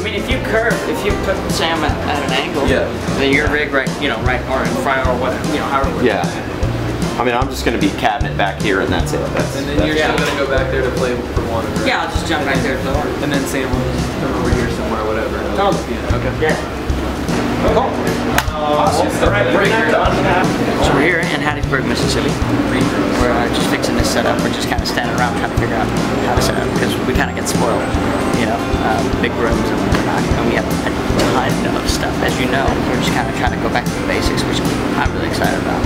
mean, if you put Sam at an angle, then your rig right or in front or what, however. Yeah. I mean, I'm just going to be cabinet back here, and that's it. And then you're still going to go back there to play for one. Yeah, I'll just jump back there to the horn. And then Sam will come over here somewhere, whatever. Oh. Okay. Yeah. Cool. Awesome. So we're here in Hattiesburg, Mississippi. We're just fixing this setup. We're just kind of standing around trying to figure out how to set up because we kind of get spoiled, big rooms and whatnot. And we have a ton of stuff, as you know. We're just kind of trying to go back to the basics, which I'm really excited about.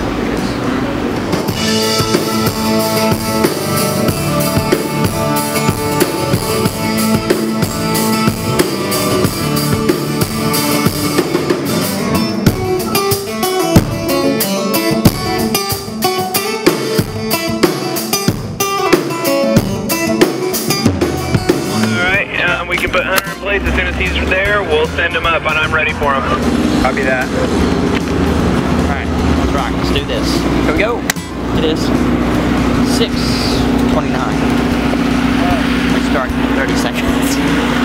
We can put Hunter in place as soon as he's there. We'll send him up, and I'm ready for him. Copy that. Alright, let's rock. Let's do this. Here we go. It is 6:29. We start in 30 seconds.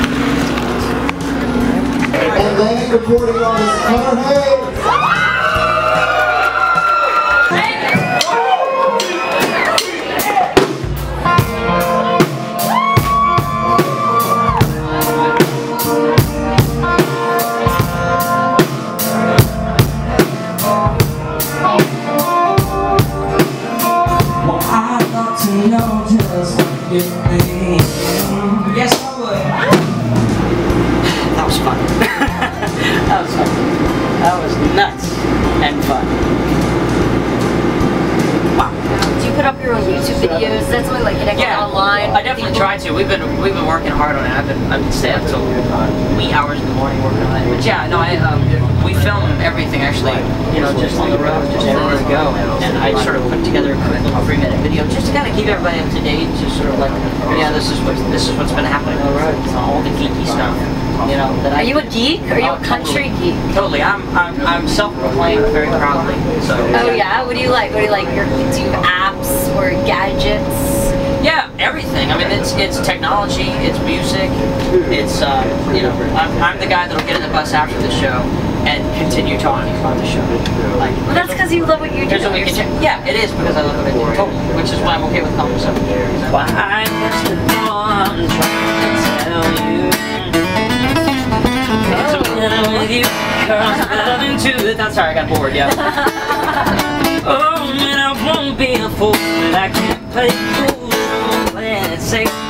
And then recording on his Hunter Hayes. Yes, I would. That was fun. That was fun. That was nuts and fun. Wow. Do you put up your own YouTube videos? That's only like connected online. I definitely try to. We've been working hard on it. I've been staying up till wee hours in the morning working on it. But yeah, no, we film everything actually. Just on the road, just ready to go. And I sort of put together a 3-minute video just to kind of keep everybody up to date. Just sort of like, this is what's been happening on the road. All the geeky stuff. That Are you a geek? Are you a country geek? Totally. I'm self-proclaimed very proudly. So. Oh yeah. What do you like? Do you have apps or gadgets? Yeah, everything. I mean, it's technology, it's music, it's I'm the guy that'll get in the bus after the show and continue talking about the show. Like, well, that's because you love what you do. Yeah, it is because I love what I do. Totally. Which is why I'm okay with calling myself. Why I'm just the one trying to tell you. So when I'm with you, cause I'm loving too. I'm sorry, I got bored. Yeah. Oh, man, I won't be a fool, but I can't play cool. Let's say